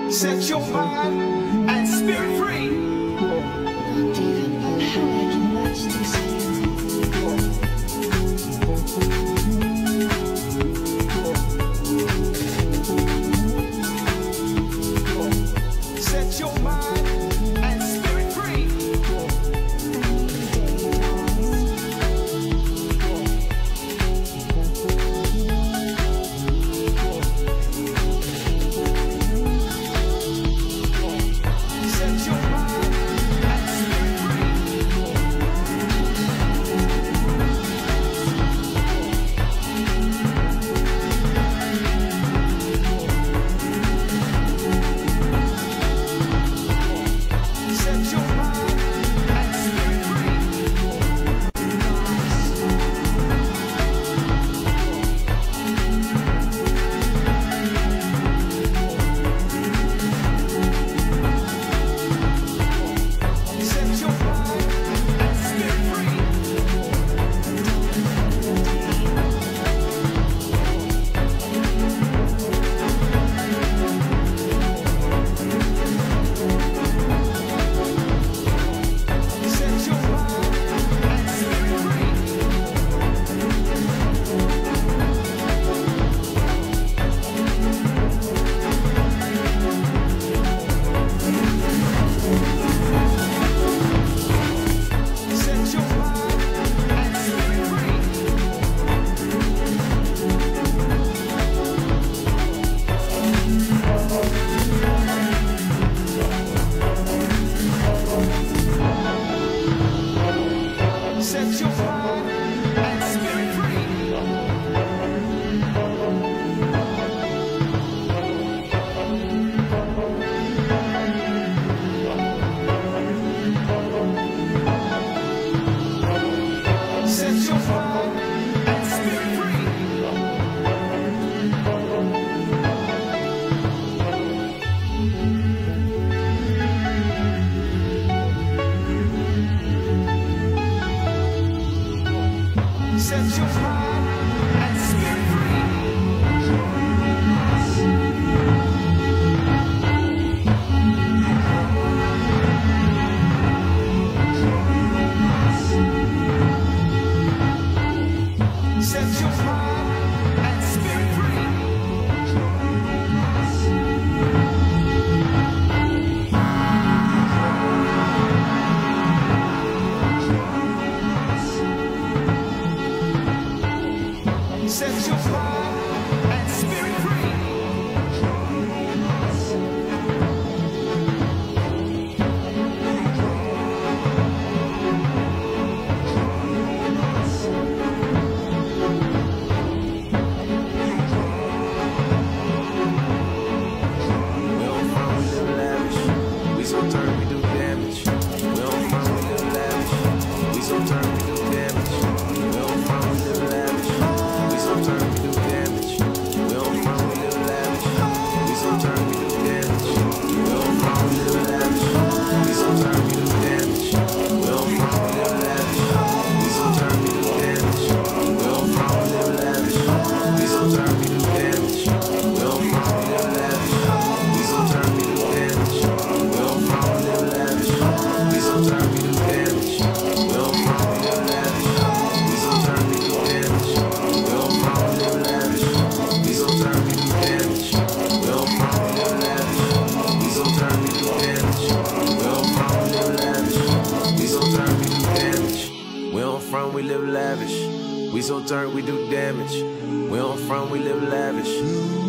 Set your mind and spirit free. Not even a panic can match this Set your mind and spirit free. Set your mind and spirit free. Set your mind and spirit free. Set your mind and spirit free. Set your mind and spirit free. Set your mind and spirit free. Set your mind and spirit free. Set your mind and spirit free. Set your mind and spirit free. Set your mind and spirit free. Set your mind and spirit free. We don't front, we live lavish. We so turn, we do damage. We don't front, we live lavish. We so turn, we do damage. We don't front, we live lavish. We so turn, we do damage. We don't front, we live lavish. We so turn, we do damage. We don't front, we live lavish. We so turn, we do damage. We don't front, we live lavish. We so turn, we do damage. We don't front, we live lavish. We so turn, we do damage. We don't front, we live lavish. We so turn, we do damage. We don't front, we live lavish. We so turn, we do damage. We don't front, we live lavish. We so turn, we do damage. We don't front, we live lavish. We so turn, we do damage. We don't front, we live lavish. We so turn, we do damage. We don't front, we live lavish. We so turn, we do damage. We don't front, we live lavish. We so turn, we do damage. We don't front, we live lavish.